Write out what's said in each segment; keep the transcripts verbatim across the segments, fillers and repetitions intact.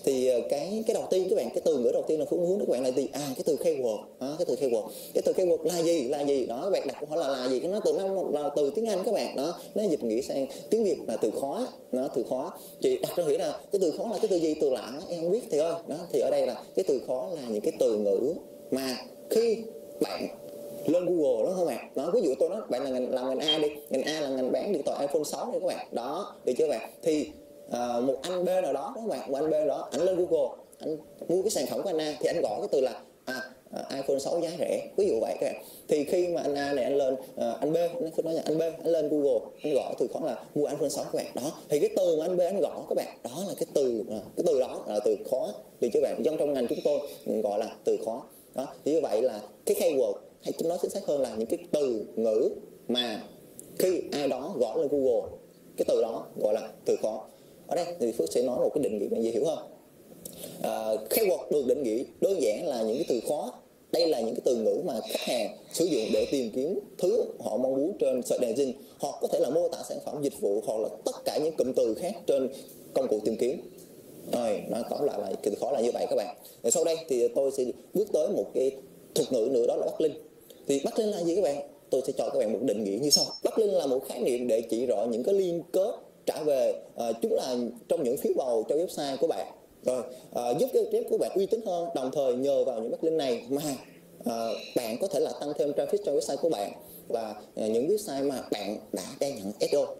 thì cái cái đầu tiên các bạn, cái từ ngữ đầu tiên là phương hướng các bạn là gì? À, cái từ keyword. Đó, cái từ keyword. Cái từ keyword là gì? Là gì? Đó, các bạn đặt câu hỏi là là gì? Nó từ nó là từ tiếng Anh các bạn. Đó, nó dịch nghĩa sang tiếng Việt là từ khó. Nó từ khó. Chị đặt ra nghĩ là cái từ khó là cái từ gì? Từ lạ, em không biết thì ơi. Đó, thì ở đây là cái từ khó là những cái từ ngữ mà khi bạn lên Google đó các bạn. Đó, ví dụ tôi nói bạn là ngành làm ngành A đi, ngành A là ngành bán điện thoại iPhone sáu đi các bạn. Đó, được chưa bạn? Thì à, một anh B nào đó, các bạn, một anh B nào đó, anh lên Google, anh mua cái sản phẩm của anh A thì anh gõ cái từ là à, à, iPhone sáu giá rẻ, ví dụ vậy các bạn. Thì khi mà anh A này anh lên à, anh B, nó không nói là anh B, anh lên Google, anh gõ từ khó là mua iPhone sáu các bạn. Đó, thì cái từ mà anh B anh gõ các bạn, đó là cái từ cái từ đó là từ khó, được chưa bạn? Trong trong ngành chúng tôi gọi là từ khó. Đó, thì như vậy là cái keyword, hay chúng nói chính xác hơn là những cái từ ngữ mà khi ai đó gõ lên Google, cái từ đó gọi là từ khó. Ở đây thì Phước sẽ nói một cái định nghĩa bạn dễ hiểu hơn. À, keyword được định nghĩa đơn giản là những cái từ khó. Đây là những cái từ ngữ mà khách hàng sử dụng để tìm kiếm thứ họ mong muốn trên search engine, hoặc có thể là mô tả sản phẩm, dịch vụ, hoặc là tất cả những cụm từ khác trên công cụ tìm kiếm. Rồi, nó tóm lại là từ khó là như vậy các bạn. Rồi sau đây thì tôi sẽ bước tới một cái thuật ngữ nữa, đó là backlink. Thì backlink là gì các bạn? Tôi sẽ cho các bạn một định nghĩa như sau. Backlink là một khái niệm để chỉ rõ những cái liên kết trả về, à, chúng là trong những phiếu bầu cho website của bạn. Rồi, à, giúp cái web của bạn uy tín hơn, đồng thời nhờ vào những backlink này mà à, bạn có thể là tăng thêm traffic cho website của bạn, và à, những website mà bạn đã đang nhận ét e o.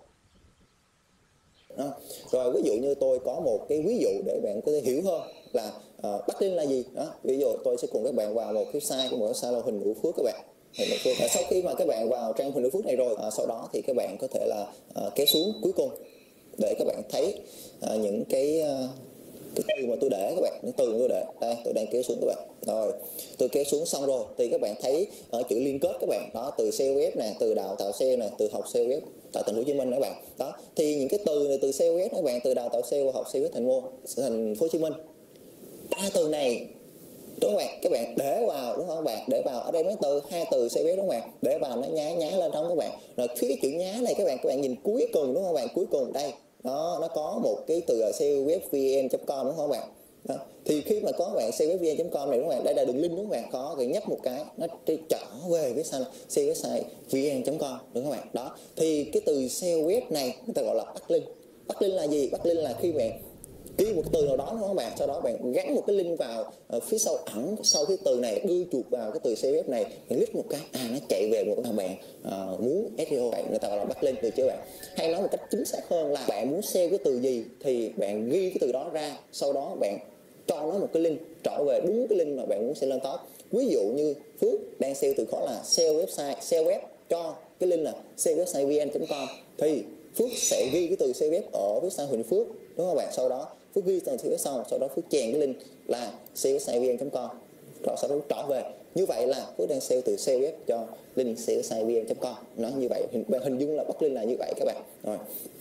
Đó. Rồi ví dụ như tôi có một cái ví dụ để bạn có thể hiểu hơn là uh, backlink là gì. Đó, ví dụ tôi sẽ cùng các bạn vào một website của một website là Huỳnh Hữu Phước các bạn. Và sau khi mà các bạn vào trang Huỳnh Hữu Phước này rồi, uh, sau đó thì các bạn có thể là uh, kéo xuống cuối cùng để các bạn thấy uh, những cái uh, cái từ mà tôi để các bạn, những từ mà tôi để đây, tôi đang kéo xuống các bạn. Rồi tôi kéo xuống xong rồi thì các bạn thấy ở chữ liên kết các bạn, đó, từ ét e o web nè, từ đào tạo ét e o nè, từ học ét e o web tại thành phố Hồ Chí Minh các bạn. Đó, thì những cái từ này từ ét e o web các bạn, từ đào tạo ét e o, học ét e o thành phố thành phố Hồ Chí Minh, ba từ này đúng không bạn? Các bạn để vào, đúng không các bạn? Để vào ở đây mấy từ, hai từ ét e o web đúng không bạn? Để vào nó nhá nhá lên trong các bạn. Rồi phía cái chữ nhá này các bạn, các bạn nhìn cuối cùng đúng không bạn? Cuối cùng đây, đó, nó có một cái từ là seowebvn chấm com đúng không các bạn? Đó. Thì khi mà có bạn seowebvn chấm com này đúng không bạn? Đây là đường link đúng không bạn? Có, rồi nhấp một cái nó trở về cái site seowebvn chấm com đúng không các bạn? Đó. Thì cái từ ét e o web này người ta gọi là backlink. Backlink là gì? Backlink là khi bạn ghi một từ nào đó đúng không bạn, sau đó bạn gắn một cái link vào uh, phía sau ẩn sau cái từ này, đưa chuột vào cái từ ét e o web này, bạn click một cái à nó chạy về một cái bạn uh, muốn ét e o, bạn người ta gọi là backlink, được chưa bạn? Hay nói một cách chính xác hơn là bạn muốn ét e o cái từ gì thì bạn ghi cái từ đó ra, sau đó bạn cho nó một cái link trở về đúng cái link mà bạn muốn sẽ lên top. Ví dụ như Phước đang ét e o từ khó là ét e o website, ét e o web cho cái link là seowebsitevn chấm com thì Phước sẽ ghi cái từ ét e o web ở website Huỳnh Phước đúng không bạn? Sau đó Phước ghi từ phía sau, sau đó Phước chèn cái link là seowebsitevn chấm com, rồi sau đó trở về. Như vậy là Phước đang ét e o từ ét e o web cho link seowebsitevn chấm com. Nó như vậy, hình, hình dung là backlink là như vậy các bạn. Rồi.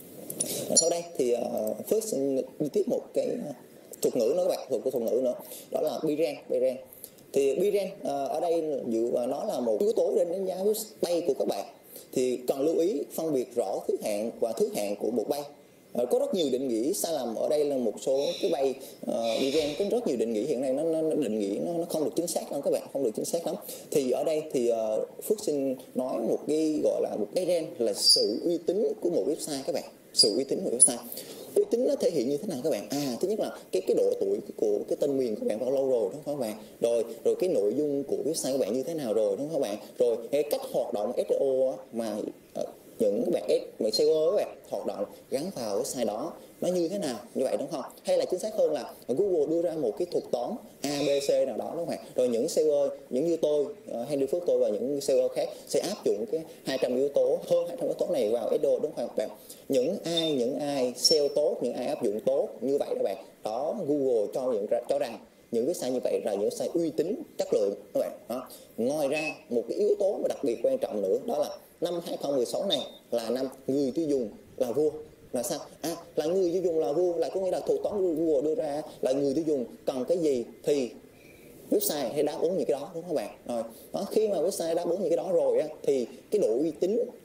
Và sau đây thì uh, Phước sẽ đi tiếp một cái thuật ngữ nữa các bạn, thuật của thuật ngữ nữa, đó là B-rank. B-rank thì B-rank uh, ở đây dụ uh, nó là một yếu tố để đánh giá bay của các bạn. Thì cần lưu ý phân biệt rõ thứ hạng và thứ hạng của một bay. Uh, có rất nhiều định nghĩa sai lầm ở đây, là một số cái bay uh, B-rank có rất nhiều định nghĩa hiện nay nó, nó, nó định nghĩa nó, nó không được chính xác lắm các bạn, không được chính xác lắm. Thì ở đây thì uh, Phước xin nói một cái gọi là một cái rank là sự uy tín của một website các bạn, sự uy tín của website. Uy tín nó thể hiện như thế nào các bạn? À, thứ nhất là cái cái độ tuổi của cái tên miền của bạn bao lâu rồi đúng không các bạn? Rồi rồi cái nội dung của website của bạn như thế nào rồi đúng không các bạn? Rồi cái cách hoạt động ét e o mà uh, những bạn mà ét e o các bạn hoạt động gắn vào website đó nó như thế nào, như vậy đúng không? Hay là chính xác hơn là Google đưa ra một cái thuật toán A B C nào đó đúng không ạ? Rồi những ét e o, những như tôi, Henry Phước tôi và những ét e o khác sẽ áp dụng cái hai trăm yếu tố, hơn hai trăm yếu tố này vào ét e o đúng không bạn? Những ai những ai ét e o tốt, những ai áp dụng tốt như vậy các bạn, đó Google cho những cho rằng những cái website như vậy là những website uy tín, chất lượng các bạn. Đó. Ngoài ra một cái yếu tố mà đặc biệt quan trọng nữa đó là năm hai không một sáu này là năm người tiêu dùng là vua. Là sao? À, là người tiêu dùng là vua, là có nghĩa là thuật toán Google đưa ra là người tiêu dùng cần cái gì thì website hay đáp ứng những cái đó đúng không các bạn? Rồi đó, khi mà website đáp ứng những cái đó rồi á, thì cái độ uy tín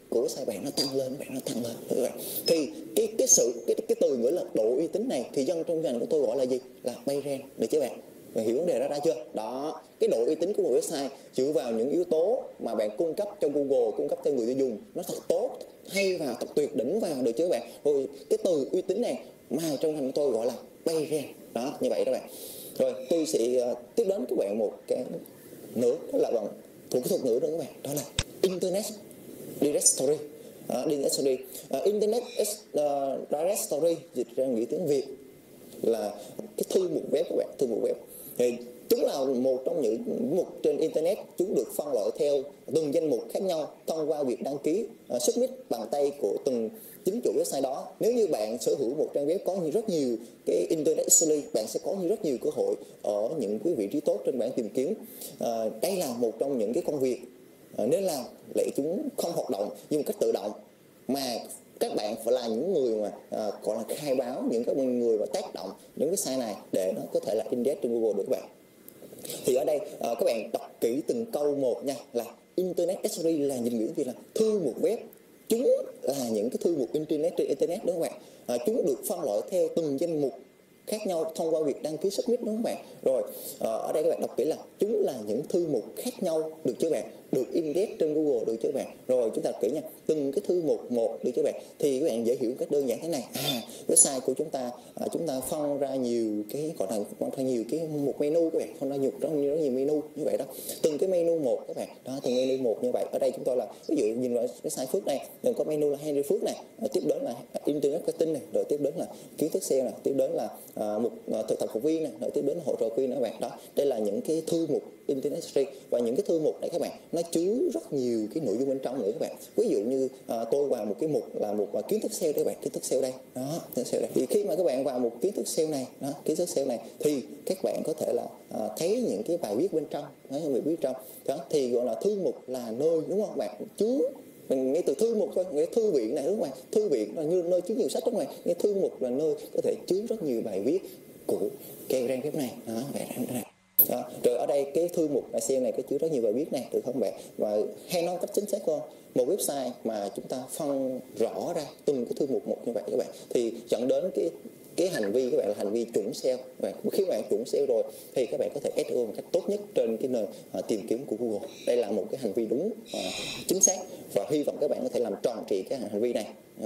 của website bạn nó tăng lên, bạn nó tăng lên các bạn. Thì cái cái sự cái cái từ ngữ là độ uy tín này thì dân trong ngành của tôi gọi là gì? Là pay rank, được chứ bạn? Bạn hiểu vấn đề đó ra chưa? Đó, cái độ uy tín của một website dựa vào những yếu tố mà bạn cung cấp cho Google, cung cấp cho người tiêu dùng nó thật tốt, hay vào, thật tuyệt đỉnh vào, được chứ bạn? Rồi cái từ uy tín này mà trong ngành của tôi gọi là pay rank. Đó, như vậy đó bạn. Rồi tôi sẽ uh, tiếp đến các bạn một cái nữa, đó là bằng thuộc cái thuật ngữ nữa các bạn, đó là Internet Directory. Uh, directory uh, Internet uh, Directory dịch ra nghĩa tiếng Việt là cái thư mục web các bạn, thư mục web. Thì chúng là một trong những mục trên Internet, chúng được phân loại theo từng danh mục khác nhau thông qua việc đăng ký uh, submit bằng tay của từng chính chủ website đó. Nếu như bạn sở hữu một trang web có rất nhiều cái Internet Directory, bạn sẽ có rất nhiều cơ hội ở những cái vị trí tốt trên bảng tìm kiếm. Uh, đây là một trong những cái công việc uh, nên làm để chúng không hoạt động nhưng một cách tự động, mà các bạn phải là những người mà à, gọi là khai báo những các người mà tác động những cái site này để nó có thể là index trên Google được các bạn. Thì ở đây à, các bạn đọc kỹ từng câu một nha, là Internet Directory là nhìn nghĩa gì là thư mục web. Chúng là những cái thư mục internet trên internet đó các bạn. À, chúng được phân loại theo từng danh mục khác nhau thông qua việc đăng ký submit, đúng không bạn? Rồi à, ở đây các bạn đọc kỹ là chúng là những thư mục khác nhau, được chưa bạn? Được index trên Google, được chưa bạn? Rồi chúng ta đọc kỹ nha, từng cái thư mục một, được chưa bạn? Thì các bạn dễ hiểu cách đơn giản thế này. À, website của chúng ta à, chúng ta phân ra nhiều cái gọi là phân ra nhiều cái mục menu các bạn, phân ra nhiều rất nhiều, rất nhiều menu như vậy đó. Từng cái menu một các bạn, đó, từng menu một như vậy. Ở đây chúng tôi là ví dụ nhìn vào cái site Phước này, đừng có menu là Henry Phước này, à, tiếp đến là Internet Marketing này, rồi tiếp đến là kiến thức sale này, tiếp đến là à, một à, thực tập học viên này, rồi tiếp đến là hỗ trợ viên nữa các bạn. Đó, đây là những cái thư mục Internet Street, và những cái thư mục này các bạn nó chứa rất nhiều cái nội dung bên trong nữa các bạn. Ví dụ như à, tôi vào một cái mục là một à, kiến thức sale đây các bạn, kiến thức sale đây, đó, kiến thức sale đây. Thì khi mà các bạn vào một kiến thức sale này, đó, kiến thức sale này thì các bạn có thể là à, thấy những cái bài viết bên trong, thấy những bài viết trong đó thì gọi là thư mục là nơi, đúng không các bạn, chứa mình nghe từ thư mục thôi, nghe thư viện này, đúng không bạn? Thư viện là như nơi chứa nhiều sách, đúng không bạn? Nghe thư mục là nơi có thể chứa rất nhiều bài viết của cái trang web này, đó, vậy này. Đó. Rồi ở đây cái thư mục S E O này có chứa rất nhiều bài viết này, được không bạn? Và hay nói cách chính xác hơn, một website mà chúng ta phân rõ ra từng cái thư mục một như vậy các bạn thì dẫn đến cái cái hành vi các bạn là hành vi chuẩn S E O. Và khi bạn chuẩn S E O rồi thì các bạn có thể S E O một cách tốt nhất trên cái nền uh, tìm kiếm của Google. Đây là một cái hành vi đúng, uh, chính xác, và hy vọng các bạn có thể làm tròn trị cái hành vi này.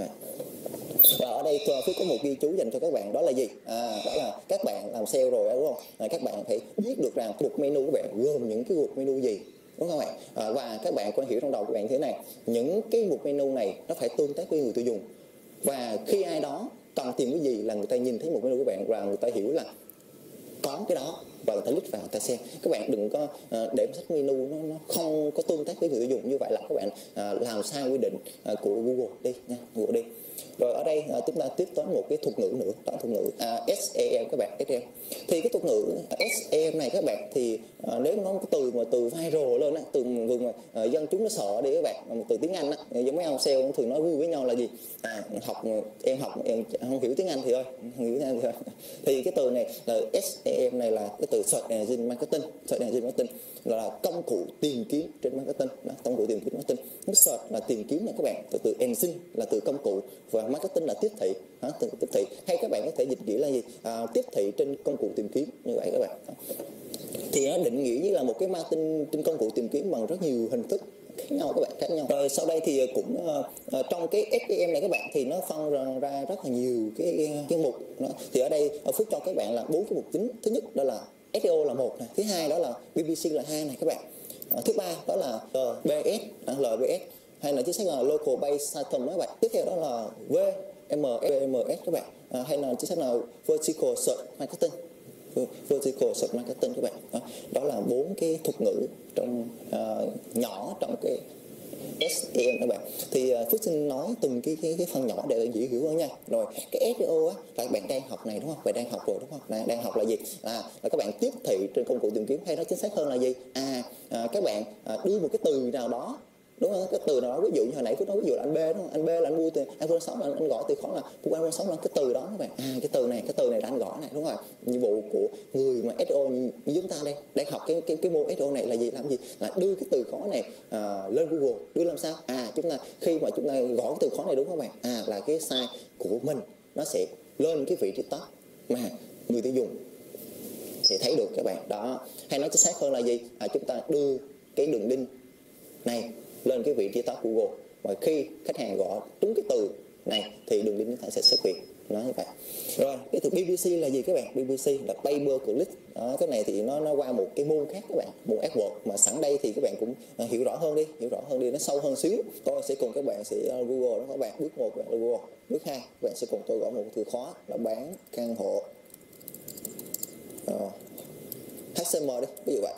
Và ở đây Phước có một ghi chú dành cho các bạn, đó là gì? À, đó là các bạn làm sale rồi, đúng không? À, các bạn phải biết được rằng mục menu của bạn gồm những cái mục menu gì, đúng không bạn? À, và các bạn có hiểu trong đầu của bạn thế này, những cái mục menu này nó phải tương tác với người tiêu dùng, và khi ai đó cần tìm cái gì là người ta nhìn thấy mục menu của bạn và người ta hiểu là có cái đó và người ta click vào người ta xem. Các bạn đừng có uh, để sách menu nó, nó không có tương tác với người tiêu dùng, như vậy là các bạn uh, làm sai quy định uh, của Google đi nha, Google đi. Rồi ở đây uh, chúng ta tiếp tới một cái thuật ngữ nữa, đó thuật ngữ uh, S E M các bạn, S E M. Thì cái thuật ngữ S E M này các bạn thì uh, nếu nói cái từ mà từ viral lên á, từ từ mà uh, dân chúng nó sợ đi các bạn, một từ tiếng Anh á, giống mấy ông sale thường nói vui với nhau là gì? À, học em học em không hiểu tiếng Anh thì thôi, không hiểu tiếng Anh thì thôi. Thì cái từ này là S E M này là cái từ Search Engine Marketing. Search Engine Marketing là công cụ tìm kiếm trên marketing, đó, công cụ tìm kiếm marketing. Cái search là tìm kiếm này các bạn, từ từ engine là từ công cụ, và marketing là tiếp thị, đó, từ tiếp thị, hay các bạn có thể dịch nghĩa là gì? À, tiếp thị trên công cụ tìm kiếm, như vậy các bạn. Thì nó định nghĩa như là một cái marketing trên công cụ tìm kiếm bằng rất nhiều hình thức khác nhau các bạn, khác nhau. Rồi sau đây thì cũng uh, trong cái S E M này các bạn thì nó phân ra, ra rất là nhiều cái cái mục đó. Thì ở đây Phước cho các bạn là bốn cái mục chính. Thứ nhất đó là S E O là một này, thứ hai đó là B B C là hai này các bạn. Uh, thứ ba đó là L B S, uh, L B S hay là chính xác là Local Based Item đó các bạn. Tiếp theo đó là V M S các bạn, uh, hay là chính xác là Vertical Search Marketing. Vertical Search Marketing các bạn. Đó, đó là bốn cái thuật ngữ trong uh, nhỏ trong cái S E M các bạn. Thì uh, Phước xin nói từng cái cái, cái phần nhỏ để dễ hiểu hơn nha. Rồi cái S E O á là các bạn đang học này đúng không? Bạn đang học rồi đúng không? Đang, đang học là gì? À, là các bạn tiếp thị trên công cụ tìm kiếm, hay nói chính xác hơn là gì? À, à các bạn à, đưa một cái từ nào đó đúng không? Cái từ nào ví dụ như hồi nãy Phước nói ví dụ là anh B đúng không? Anh B là anh vui từ iPhone sáu là anh, anh gõ từ khóa là iPhone sáu là cái từ đó các bạn. À, cái từ này cái từ này là anh gõ này, đúng rồi. Nhiệm vụ của người mà ét e ô như, như chúng ta đây đang học cái cái cái môn ét e ô này là gì, làm gì, là đưa cái từ khóa này à, lên Google. Đưa làm sao? À, chúng ta khi mà chúng ta gõ cái từ khóa này đúng không bạn? À, là cái site của mình nó sẽ lên cái vị trí top mà người tiêu dùng sẽ thấy được các bạn đó. Hay nói chính xác hơn là gì, à, chúng ta đưa cái đường link này lên cái vị trí top Google, và khi khách hàng gõ trúng cái từ này thì đường link chúng ta sẽ xuất hiện, nói như vậy. Rồi cái từ bê bê xê là gì các bạn? bê bê xê là pay per click đó. Cái này thì nó nó qua một cái môn khác các bạn, môn AdWords, mà sẵn đây thì các bạn cũng uh, hiểu rõ hơn đi, hiểu rõ hơn đi, nó sâu hơn xíu. Tôi sẽ cùng các bạn sẽ uh, Google đó các bạn. Bước một bạn là Google, bước hai các bạn sẽ cùng tôi gõ một từ khóa là bán căn hộ uh, hát xê em đi, ví dụ vậy.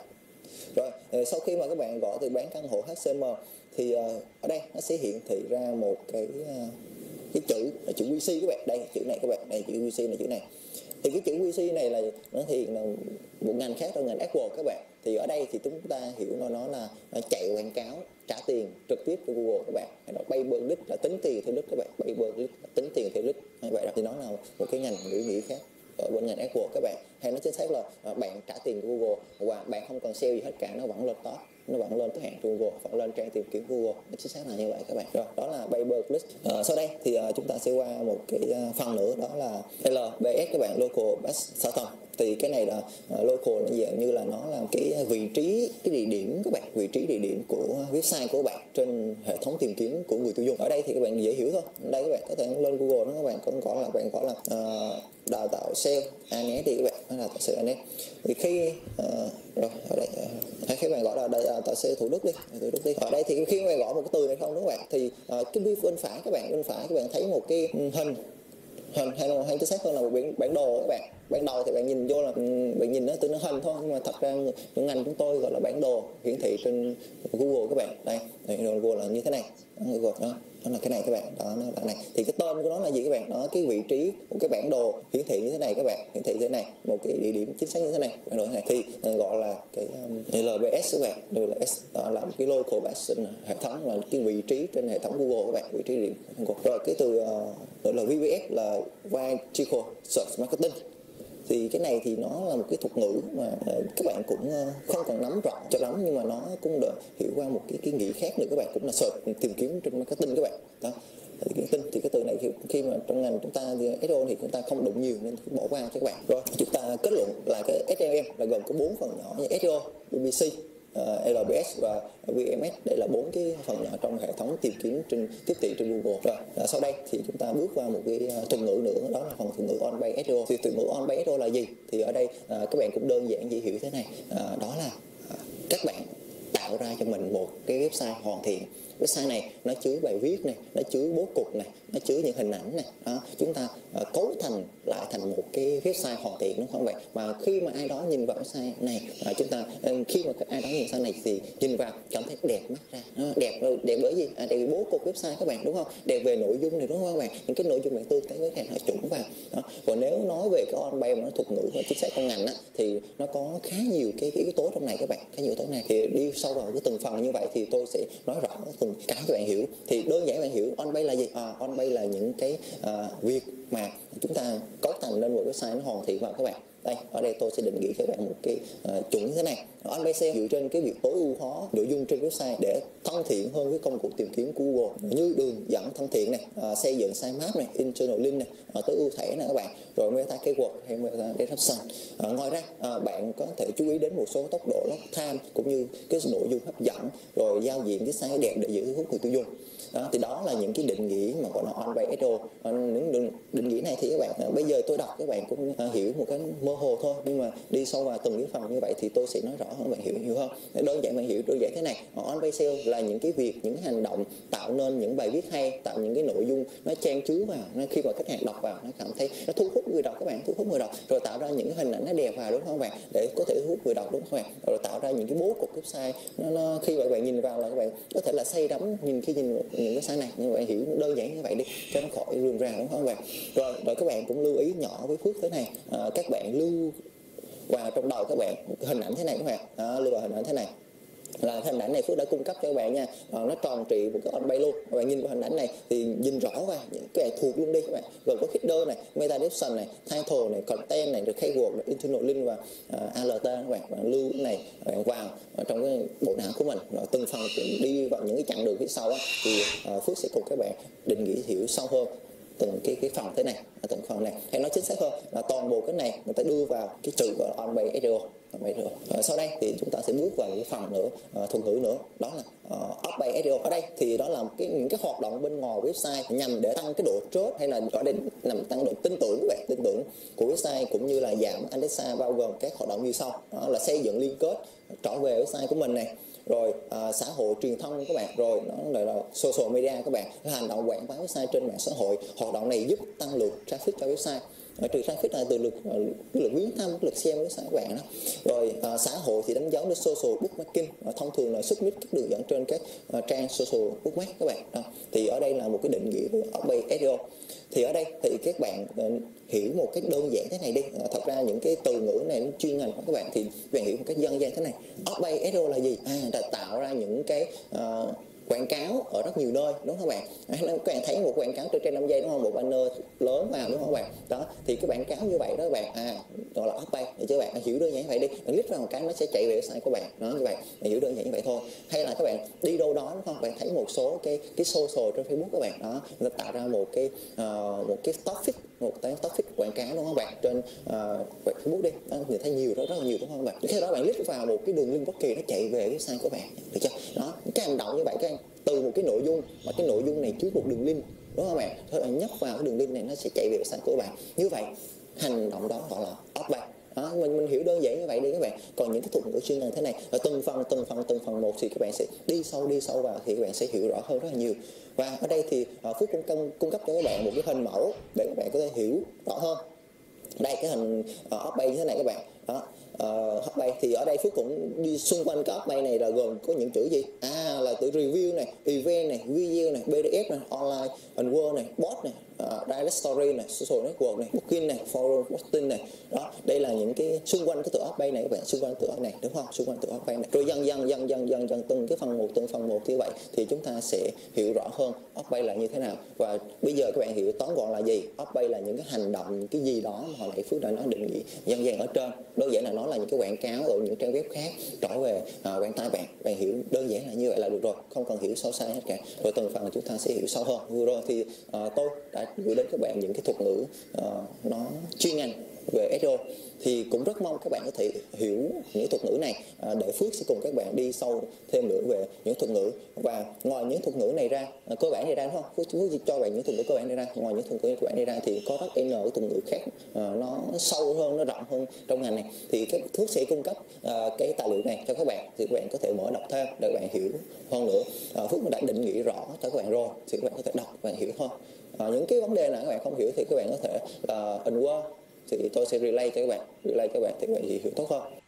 Rồi sau khi mà các bạn gõ từ bán căn hộ hát xê em thì uh, ở đây nó sẽ hiển thị ra một cái uh, cái chữ là chữ quy xê các bạn. Đây chữ này các bạn, đây chữ quy xê này, chữ này thì cái chữ quy xê này là nó thì là một ngành khác, là ngành AdWords các bạn. Thì ở đây thì chúng ta hiểu nó nó là nó chạy quảng cáo trả tiền trực tiếp cho Google các bạn. Hay nó pay per click là tính tiền theo click các bạn, pay per click là tính tiền theo click như vậy đó. Thì nó là một cái ngành ngữ nghĩa khác ở bên ngành AdWords các bạn. Hay nói chính xác là bạn trả tiền của Google và bạn không cần sale gì hết cả, nó vẫn lên top, nó vẫn lên cái hạng Google, vẫn lên trang tìm kiếm Google. Nó chính xác là như vậy các bạn. Rồi đó là pay per click. À, sau đây thì uh, chúng ta sẽ qua một cái uh, phần nữa, đó là lờ bê ét các bạn, local best search. Thì cái này là uh, local nó dạng như là nó là cái vị trí, cái địa điểm các bạn, vị trí địa điểm của website của bạn trên hệ thống tìm kiếm của người tiêu dùng. Ở đây thì các bạn dễ hiểu thôi. Ở đây các bạn có thể lên Google đó, các bạn cũng gọi là bạn gọi là uh, đào tạo sale a en ét đi các bạn, nó là đào tạo sale a en ét. Thì khi uh, rồi ở đây uh, khi bạn gọi là đào tạo sale Thủ Đức đi, Thủ Đức đi. Ở đây thì khi bạn gõ một cái từ này không đúng không bạn, thì uh, cái bên phải các bạn, bên phải các bạn thấy một cái hình hình hay là hay chính xác hơn là một bản bản đồ các bạn. Bản đồ thì bạn nhìn vô là bạn nhìn nó từ nó hình thôi, nhưng mà thật ra những ngành chúng tôi gọi là bản đồ hiển thị trên Google các bạn. Đây, đây Google là như thế này, Google đó, đó là cái này các bạn, đó nó là này. Thì cái tên của nó là gì các bạn? Đó, cái vị trí của cái bản đồ hiển thị như thế này các bạn, hiển thị như thế này, một cái địa điểm chính xác như thế này, bản đồ như thế này thì gọi là cái um, lờ bê ét các bạn. lờ bê ét đó là một cái local based hệ thống, là cái vị trí trên hệ thống Google các bạn, vị trí điểm. Rồi cái từ uh, là vê bê ét là Vertical Search Marketing. Thì cái này thì nó là một cái thuật ngữ mà các bạn cũng không cần nắm rõ cho lắm, nhưng mà nó cũng được hiểu qua một cái cái nghĩa khác nữa các bạn, cũng là search tìm kiếm trên marketing các bạn đó. Thì cái, thì cái từ này khi, khi mà trong ngành chúng ta ét e ô thì chúng ta không đụng nhiều nên bỏ qua cho các bạn. Rồi chúng ta kết luận là cái ét e em là gồm có bốn phần nhỏ như ét e ô, bê bê xê, Uh, lờ bê ét và vê em ét. Đây là bốn cái phần nhỏ trong hệ thống tìm kiếm trên tiếp thị trên Google. Rồi uh, sau đây thì chúng ta bước qua một cái uh, thuật ngữ nữa, đó là phần thuật ngữ on page ét e ô. Thì thuật ngữ on page ét e ô là gì? Thì ở đây uh, các bạn cũng đơn giản dễ hiểu thế này, uh, đó là uh, các bạn tạo ra cho mình một cái website hoàn thiện. Website này nó chứa bài viết này, nó chứa bố cục này, nó chứa những hình ảnh này đó. Chúng ta uh, cấu thành lại thành một cái website hoàn thiện, đúng không vậy? Mà khi mà ai đó nhìn vào website này, uh, chúng ta uh, khi mà ai đó nhìn website này thì nhìn vào cảm thấy đẹp mắt ra, uh, đẹp đẹp bởi gì? À, đẹp vì bố cục website các bạn, đúng không? Đẹp về nội dung này, đúng không các bạn? Những cái nội dung bạn tương tác với khách hàng chuẩn vào đó. Còn nếu nói về cái on page mà nó thuật ngữ và chính xác trong ngành á, thì nó có khá nhiều cái, cái yếu tố trong này các bạn, khá nhiều yếu tố này. Thì đi sâu vào cái từng phần như vậy thì tôi sẽ nói rõ từng cái các bạn hiểu. Thì đơn giản bạn hiểu on page là gì? À, on page là những cái à, việc mà chúng ta cấu thành lên một website nó hoàn thiện vào các bạn. Đây, ở đây tôi sẽ định nghĩa các bạn một cái uh, chuẩn như thế này. On page ét e ô dựa trên cái việc tối ưu hóa nội dung trên website để thân thiện hơn với công cụ tìm kiếm của Google, như đường dẫn thân thiện này, uh, xây dựng sitemap này, internal link này, uh, tối ưu thẻ này các bạn, rồi meta keyword hay meta description. Uh, ngoài ra uh, bạn có thể chú ý đến một số tốc độ load time cũng như cái nội dung hấp dẫn, rồi giao diện cái size đẹp để giữ hút người tiêu dùng. Đó, thì đó là những cái định nghĩa mà gọi là on page ét e ô. À, những định, định nghĩa này thì các bạn à, bây giờ tôi đọc các bạn cũng à, hiểu một cái mơ hồ thôi, nhưng mà đi sâu vào từng cái phần như vậy thì tôi sẽ nói rõ hơn, bạn hiểu nhiều hơn. Đơn giản bạn hiểu đơn giản thế này, on page ét e ô là những cái việc, những hành động tạo nên những bài viết hay, tạo những cái nội dung nó trang chứa vào, nó khi mà khách hàng đọc vào nó cảm thấy nó thu hút người đọc các bạn, thu hút người đọc, rồi tạo ra những cái hình ảnh nó đẹp vào, đúng không các bạn, để có thể thu hút người đọc, đúng không các bạn, rồi tạo ra những cái bố cục website nó, nó khi mà các bạn nhìn vào là các bạn có thể là say đắm nhìn khi nhìn những cái site này, nhưng mà bạn hiểu đơn giản như vậy đi cho nó khỏi rườm rà, đúng không các bạn. Rồi rồi các bạn cũng lưu ý nhỏ với Phước thế này, à, các bạn lưu vào trong đầu các bạn một hình ảnh thế này các bạn, à, lưu vào hình ảnh thế này. là hình ảnh này Phước đã cung cấp cho các bạn nha. À, nó tròn trịa một cái on-page luôn. Các bạn nhìn vào hình ảnh này thì nhìn rõ vào những cái thuộc luôn đi các bạn, gồm có header này, meta description này, title này, content này, rồi keyword này, internal link và uh, a lờ tê các bạn. Bạn lưu cái này bạn vào trong cái bộ não của mình, rồi từng phần đi vào những cái chặng đường phía sau á, thì uh, Phước sẽ cùng các bạn định nghĩa hiểu sâu hơn từng cái cái phần thế này, từng phần này, hay nói chính xác hơn là toàn bộ cái này người ta đưa vào cái chữ gọi là on-page ét e o. Rồi sau đây thì chúng ta sẽ bước vào cái phần nữa, uh, thuật ngữ nữa, đó là uh, off-page ét e o. Ở đây thì đó là cái những cái hoạt động bên ngoài website nhằm để tăng cái độ trust, hay là ở đây nằm tăng độ tin tưởng các bạn, tin tưởng của website, cũng như là giảm indexa, bao gồm các hoạt động như sau. Đó là xây dựng liên kết trở về website của mình này, rồi uh, xã hội truyền thông các bạn, rồi nó là, là social media các bạn, là hành động quảng bá website trên mạng xã hội. Hoạt động này giúp tăng lượt traffic cho website. Trừ traffic là từ lượt lượt viếng thăm, lượt xem website các bạn đó. Rồi uh, xã hội thì đánh dấu đến social bookmarking, uh, thông thường là submit các đường dẫn trên các uh, trang social bookmark các bạn đó. Thì ở đây là một cái định nghĩa của off-page ét e o. Thì ở đây thì các bạn uh, hiểu một cách đơn giản thế này đi. Uh, thật ra những cái từ ngữ này chuyên ngành của các bạn thì các bạn hiểu một cách dân gian thế này. Off-page ét e o là gì? À, là tạo ra những cái uh, quảng cáo ở rất nhiều nơi, đúng không các bạn? Các bạn thấy một quảng cáo trên trang năm giây đúng không, một banner lớn vào, đúng không các bạn? Đó thì cái quảng cáo như vậy đó các bạn, à gọi là off-page. Thì các bạn hiểu đơn giản như vậy đi, bạn click vào một cái nó sẽ chạy về website của bạn, đó như vậy, bạn hiểu đơn giản như vậy thôi. Hay là các bạn đi đâu đó đúng không, bạn thấy một số cái cái social trên Facebook các bạn, đó nó tạo ra một cái uh, một cái topic, một cái topic quảng cáo đúng không các bạn, trên uh, Facebook đi, đó, nhìn thấy nhiều, rất rất là nhiều đúng không các bạn? Khi đó bạn click vào một cái đường link bất kỳ, nó chạy về cái website của bạn, được chưa? Đó, cái hành động như vậy, cái từ một cái nội dung mà cái nội dung này chứa một đường link, đúng không bạn? Thôi bạn nhấp vào cái đường link này nó sẽ chạy về website của bạn. Như vậy hành động đó gọi là off-page. Đó, mình mình hiểu đơn giản như vậy đi các bạn. Còn những cái thuật ngữ chuyên ngành thế này là từng phần từng phần từng phần một thì các bạn sẽ đi sâu đi sâu vào thì các bạn sẽ hiểu rõ hơn rất là nhiều. Và ở đây thì uh, Phước cũng cung, cung cấp cho các bạn một cái hình mẫu để các bạn có thể hiểu rõ hơn. Đây cái hình uh, off-page như thế này các bạn. Đó. Uh, off-page thì ở đây Phước cũng đi xung quanh cái off-page này là gồm có những chữ gì? À là từ review này, event này, video này, pê đê ép này, online and word này, bot này, uh, direct story này, social network này, booking này, forum posting này. Đó, đây là những cái xung quanh cái từ off-page này các bạn, xung quanh từ off này đúng không? Xung quanh từ off-page này. Rồi dần dần dần dần dần dần từng cái phần một từng phần một như vậy thì chúng ta sẽ hiểu rõ hơn off-page là như thế nào. Và bây giờ các bạn hiểu tóm gọn là gì? Off-page là những cái hành động, những cái gì đó mà hồi nãy Phước đã nói định nghĩa dân gian ở trên. Đơn giản là nó là những cái quảng cáo ở những trang web khác trở về uh, quảng tai bạn. Bạn hiểu đơn giản là như vậy là được rồi, không cần hiểu sâu xa hết cả. Rồi từng phần chúng ta sẽ hiểu sâu hơn. Vừa rồi thì uh, tôi đã gửi đến các bạn những cái thuật ngữ uh, nó chuyên ngành về ét e o. Thì cũng rất mong các bạn có thể hiểu những thuật ngữ này à, để Phước sẽ cùng các bạn đi sâu thêm nữa về những thuật ngữ. Và ngoài những thuật ngữ này ra, à, cơ bản này ra đúng không? Phước, Phước cho bạn những thuật ngữ cơ bản này ra. Ngoài những thuật ngữ cơ bản này ra thì có rất n thuật ngữ khác à, nó sâu hơn, nó rộng hơn trong ngành này. Thì các Phước sẽ cung cấp à, cái tài liệu này cho các bạn thì các bạn có thể mở đọc thêm để các bạn hiểu hơn nữa. À, Phước đã định nghĩa rõ cho các bạn rồi thì các bạn có thể đọc và hiểu hơn. À, những cái vấn đề nào các bạn không hiểu thì các bạn có thể là uh, in Word thì tôi sẽ relay cho các bạn, relay cho các bạn thì các bạn hiểu tốt hơn.